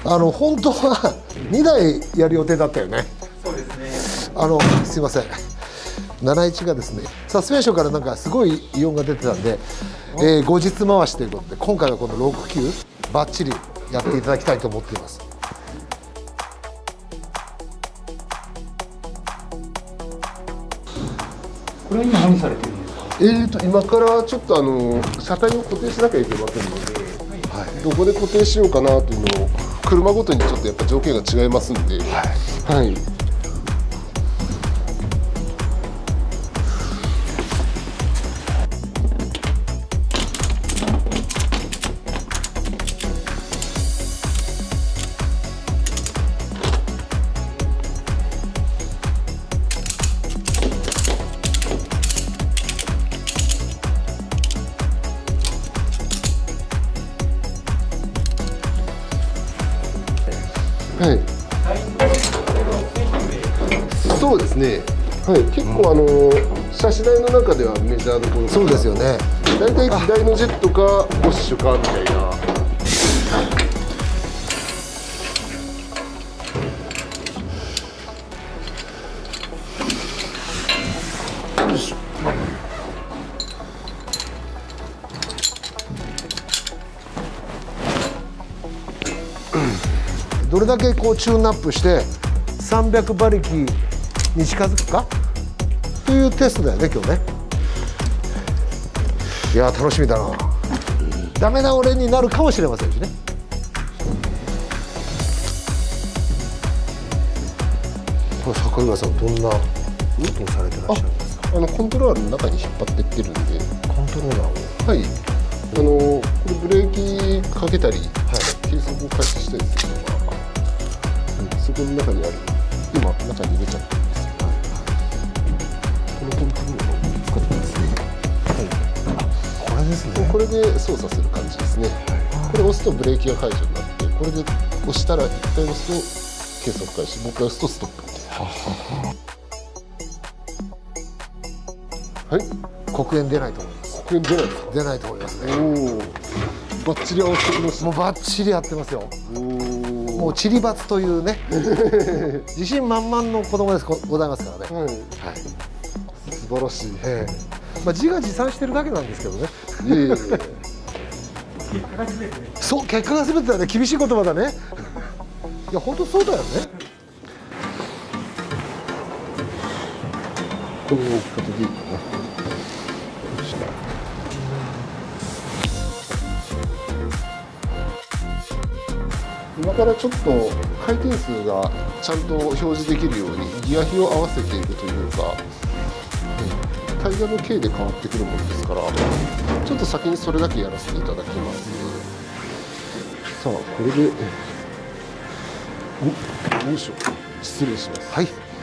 本当は2台やる予定だったよね。 そうですね。 すいません。71がですね、サスペンションからなんかすごい異音が出てたんで、後日回しということで、今回はこの69バッチリやっていただきたいと思っています。 これは今何されてるんですか？ 今からちょっと車体を固定しなきゃいけませんので、はい、どこで固定しようかなというのを車ごとにちょっとやっぱ条件が違いますんで、はい、はい、はい、そうですね、はい、結構シャシ台の中ではメジャーどころ、 そうですよね。 大体機台のジェットかボッシュかみたいな。 どれだけこうチューンアップして300馬力に近づくかというテストだよね今日ね。いや楽しみだな。ダメな俺になるかもしれませんしね。これ坂岩さんどんな運動されてらっしゃるんですか？ コントローラーの中に引っ張っていってるんで、 コントローラーを、 はい、これブレーキかけたり、はい、計測を開始したりするのが、そこの中にある、今中に入れちゃってるんですよ。このコントローラーを使ってますね。 はい、これですね。 これで操作する感じですね。これ押すとブレーキが解除になって、これで押したら1回押すと計測開始、もう1回押すとストップみたいな。はい、 黒煙出ないと思います。 黒煙出ないですか？ 出ないと思いますね。 おお、バッチリ合わせてきました。 もうバッチリやってますよ。もうチリバツというね自信満々の子供ですございますからね。 はい、はい、素晴らしい。 まあ自画自賛してるだけなんですけどね。 いえいえいえ。 結果が全てね。 そう、結果が全てだね。厳しい言葉だね。いや本当そうだよね。 この置き方でいいかな。今からちょっと回転数がちゃんと表示できるようにギア比を合わせていくというか、タイヤの径で変わってくるものですから、ちょっと先にそれだけやらせていただきます。さあこれで、よいしょ、失礼します。 はい。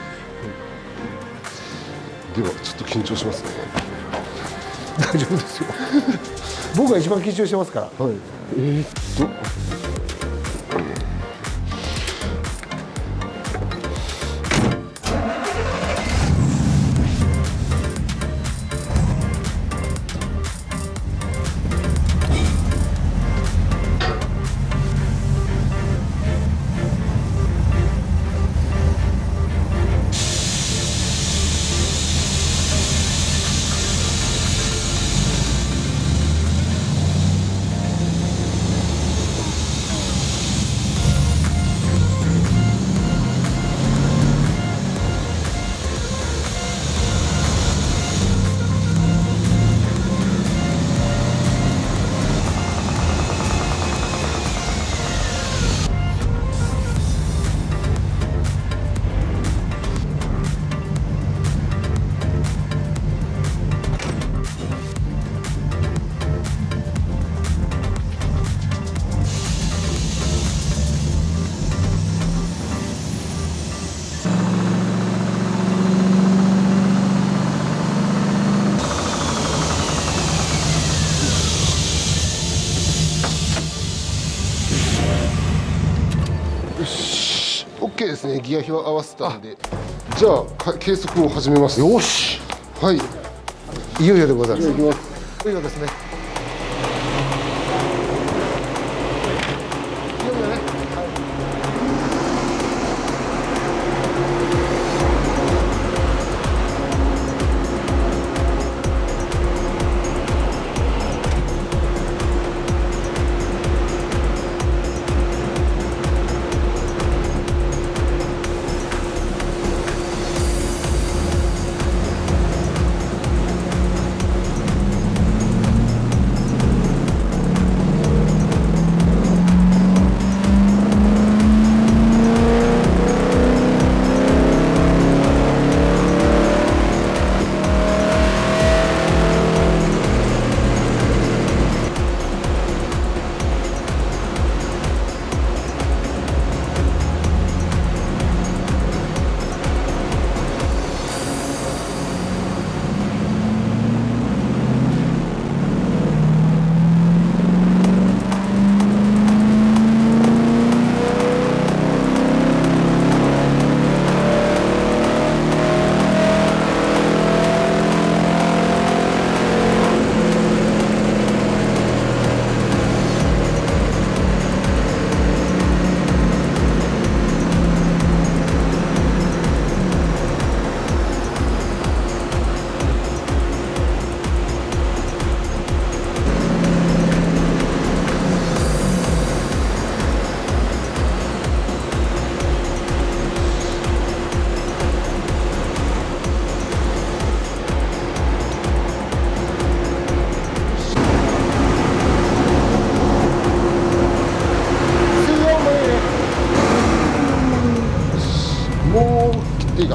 ではちょっと緊張しますね。 大丈夫ですよ。僕が一番緊張してますから。 はい。OK ですね。ギア比を合わせたんで、じゃあ計測を始めます。 よし。 はい。 いよいよでございます。 いきます。 いよいよですね。いよいよね。はい。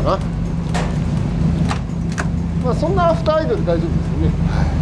な。まあそんなアフターアイドル大丈夫ですよね。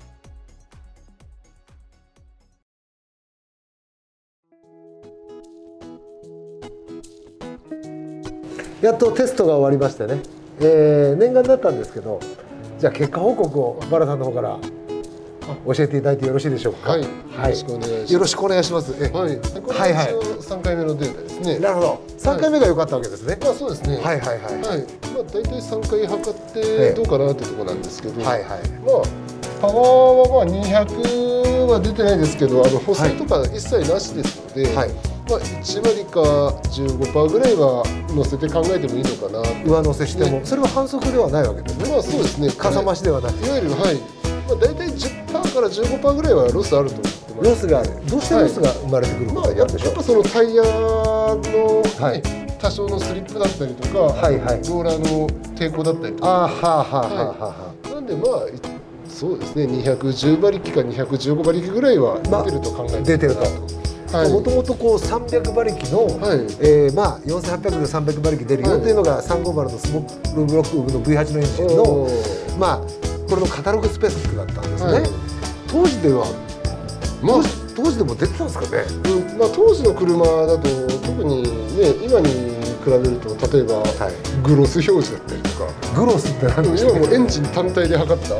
やっとテストが終わりましてね、念願だったんですけど、じゃあ結果報告をバラさんの方から教えていただいてよろしいでしょうか。 はい、よろしくお願いします。 よろしくお願いします。 はい、これは一応3回目のデータですね。 なるほど。3回目が良かったわけですね。 まあそうですね。 はいはいはい。 はい、まあ大体3回測ってどうかなってところなんですけど、 はいはい。 まあパワーはまあ200は出てないですけど、補正とか一切なしですので、まあ1割か 15% ぐらいは乗せて考えてもいいのかな。 上乗せしても、それは反則ではないわけですね。 まあそうですね。 かさ増しではない。 いわゆるはい。まあ大体 10% から 15% ぐらいはロスあると思ってます。 ロスがある。どうしてロスが生まれてくることになるんでしょう。 やっぱそのタイヤの多少のスリップだったりとか、ローラーの抵抗だったりとか。 はあはあはあはあ。 なんでまあそうですね。210馬力か215馬力ぐらいは出てると考えて出てると。もともとこう300馬力の、まあ4800で300馬力出るよっていうのが350のスモールブロックの V8 のエンジンのまあこれのカタログスペックだったんですね。当時では当時でも出てたんですかね。 まあ当時の車だと特にね今に比べると例えばグロス表示だったりとか。 グロスって何ですか。 今もうエンジン単体で測った。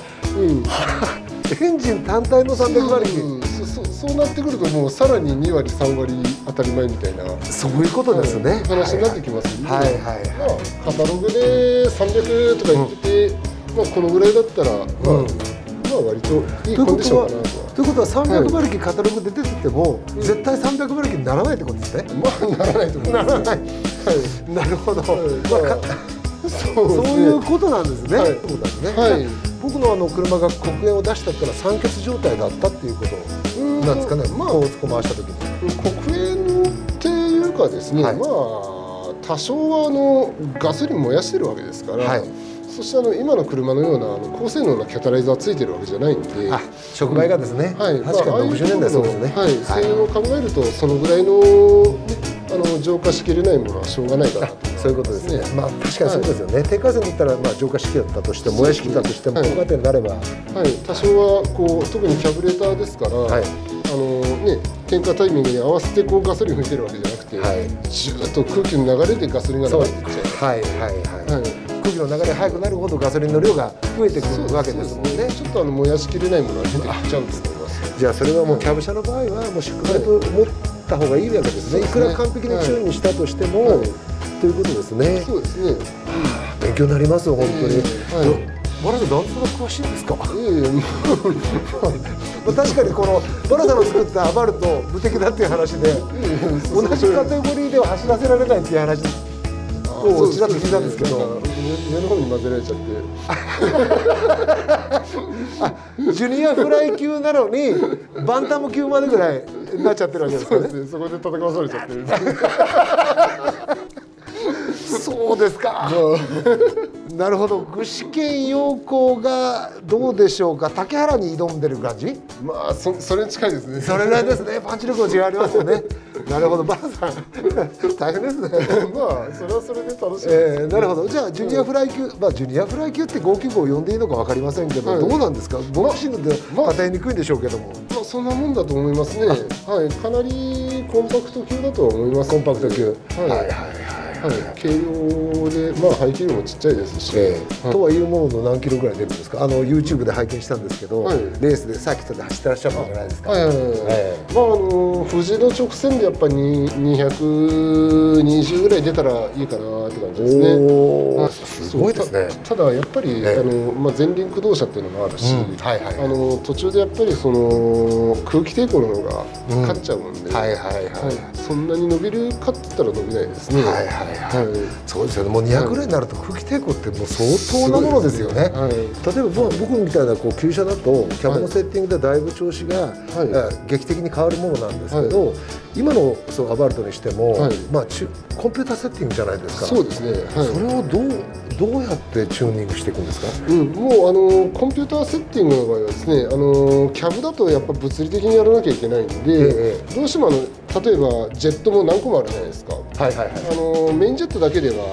エンジン単体の300馬力。 そうなってくるともうさらに2割3割当たり前みたいなそういうことですね。 話になってきますよね。 はいはいはい。 カタログで300とか言ってて、まあこのぐらいだったらまあ割といいコンディションかなと。 ということは300馬力カタログで出てても絶対300馬力にならないってことですね。 まあならないと思います。 ならない。なるほど。そういうことなんですね。そうですね。はい。僕の車が黒煙を出したったら酸欠状態だったっていうことなんですかね。まあ回した時に黒煙っていうかですね、まあ多少はガソリン燃やしてるわけですから、そして今の車のような高性能なキャタライザーついてるわけじゃないんで、 触媒がですね、確かに60年代そうですね。 性能を考えるとそのぐらいの浄化しきれないものはしょうがないかなと。 そういうことですね。まあ確かにそうですよね。低下線だったらまあ浄化式だったとしても燃や式だとしても高価点になれば、 多少はこう特にキャブレーターですから、点火タイミングに合わせてこうガソリン吹いてるわけじゃなくて、ジューッと空気の流れでガソリンが流れていっちゃう。空気の流れが速くなるほどガソリンの量が増えてくるわけですもんね。 ちょっと燃やしきれないものは出てきちゃうと思います。 じゃあそれはもうキャブ車の場合はもうしっかりと持った方がいいわけですね。いくら完璧にチューンにしたとしてもということですね。 そうですね。 勉強になります本当に。バラさんなんとなく詳しいんですか。確かにこのバラさんの作ったアバルト無敵だっていう話で同じカテゴリーでは走らせられないっていう話をちらっと聞いたんですけど、 上の方に混ぜられちゃってジュニアフライ級なのにバンタム級までぐらいになっちゃってるわけですかね。 そこで戦わされちゃってる。 そうですか。なるほど。具志堅用高がどうでしょうか。竹原に挑んでる感じ。 まあそれに近いですね。 それぐらいですね。パンチ力の違いありますよね。なるほど。バラさん大変ですね。 まあそれはそれで楽しい。 なるほど。じゃあジュニアフライ級、まあジュニアフライ級って595を呼んでいいのか分かりませんけど、どうなんですか。僕自身で与えにくいんでしょうけども。 まあそんなもんだと思いますね。はい。かなりコンパクト級だとは思います。 コンパクト級。はいはいはい。 軽量で、まあ排気量もちっちゃいですし、 とはいうものの何キロぐらい出るんですか。YouTube で拝見したんですけど、レースでサーキットで走ってらっしゃったじゃないですか。まあ富士の直線でやっぱり220ぐらい出たらいいかなって感じですね。 すごいですね。 ただやっぱりまあ前輪駆動車っていうのもあるし、途中でやっぱりその空気抵抗の方が勝っちゃうんで、そんなに伸びるかって言ったら伸びないですね。 そうですよね。もう200ぐらいになると空気抵抗ってもう相当なものですよね。例えば僕みたいな旧車だとキャブのセッティングでだいぶ調子が劇的に変わるものなんですけど、今のアバルトにしてもまあコンピューターセッティングじゃないですか。 そうですね。 それをどうやってチューニングしていくんですか。 もうコンピューターセッティングの場合はですね、キャブだとやっぱ物理的にやらなきゃいけないんで、どうしても例えばジェットも何個もあるじゃないですか。メインジェットだけでは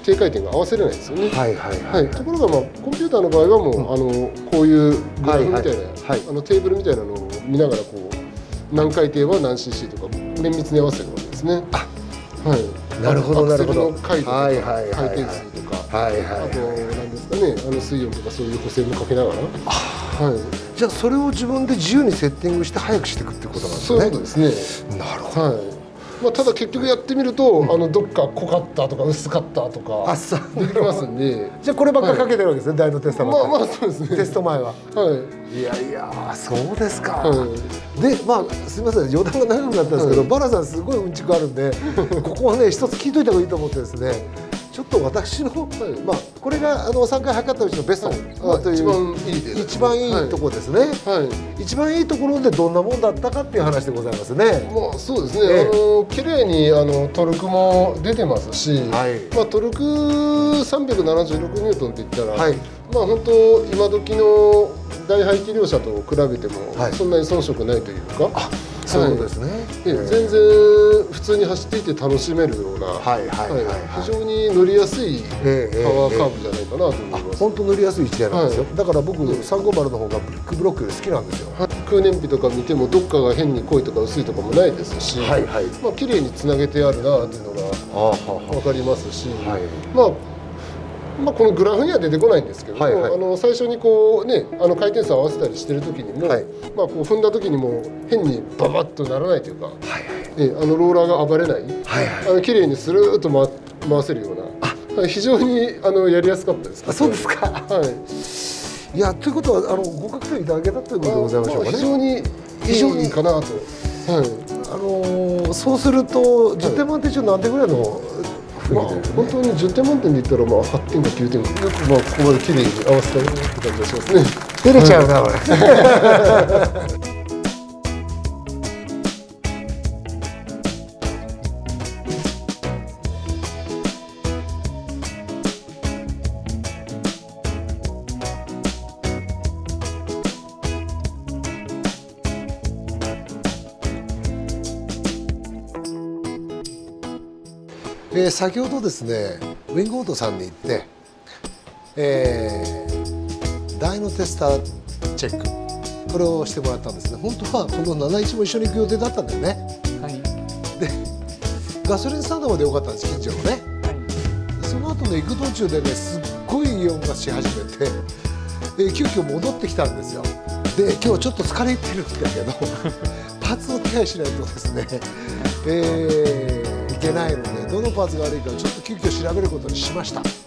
低回転が合わせれないんですよね。 はいはいはい、ところが、コンピューターの場合はもう、こういうグラフみたいな、 はいテーブルみたいなのを見ながらこう何回転は何 cc とか綿密に合わせるわけですね。はい、 なるほどなるほど。 アクセルの回路とかはいはいはいはい回転数とか、 はいはいあとはい。 何ですかね、水温とかそういう補正もかけながら、はい、 じゃあそれを自分で自由にセッティングして早くしていくってことなんですね。 そういうことですね。 なるほど。 はい。ただ結局やってみると、どっか濃かったとか薄かったとかあ、そうできますんで、 じゃあこればっかかけてるわけですね、大のテストばっかり。 そうですね。 テスト前は。 はいやいや、そうですか。 はいで、すみません、余談が長くなったんですけど、バラさんすごいうんちくあるんで、ここはね、一つ聞いといた方がいいと思ってですね。ちょっと私の、これが3回測ったうちのベストという一番いいです。 一番いいところですね。 はい。 一番いいところでどんなもんだったかっていう話でございますね。 そうですね。綺麗にトルクも出てますし、トルク376ニュートンって言ったら、本当今時の大排気量車と比べてもそんなに遜色ないというか。 そうですね。 全然普通に走っていて楽しめるような、非常に乗りやすいパワーカーブじゃないかなと思います。 本当乗りやすい1台なんですよ。だから僕350の方がビッグブロックより好きなんですよ。 空燃費とか見てもどっかが変に濃いとか薄いとかもないですし、綺麗につなげてあるなっていうのが分かりますし、このグラフには出てこないんですけども、最初にこうね回転数合わせたりしてる時にも、こう踏んだ時にも変にババッとならないというか、ローラーが暴れない、綺麗にスルーッと回せるような、非常にやりやすかったです。 そうですか。いや、ということは合格点いただけたということでございましょうかね。 非常にいいかなと。 そうすると10点満点中何点ぐらいの本当に10点満点で言ったら8点か9点、よくここまで綺麗に合わせたよって感じがしますね。 照れちゃうな、これ。先ほどですね、ウィングオートさんに行って、ダイノテスターチェック、これをしてもらったんですね。本当はこの71も一緒に行く予定だったんだよね。で、ガソリンスタンドまで良かったんです、近所のね。その後の行く途中でね、すっごいイオンがし始めて、急遽戻ってきたんですよ。で、今日ちょっと疲れてるんだけど、パーツを手配しないとですね、いけないので、どのパーツが悪いかちょっと急遽調べることにしました。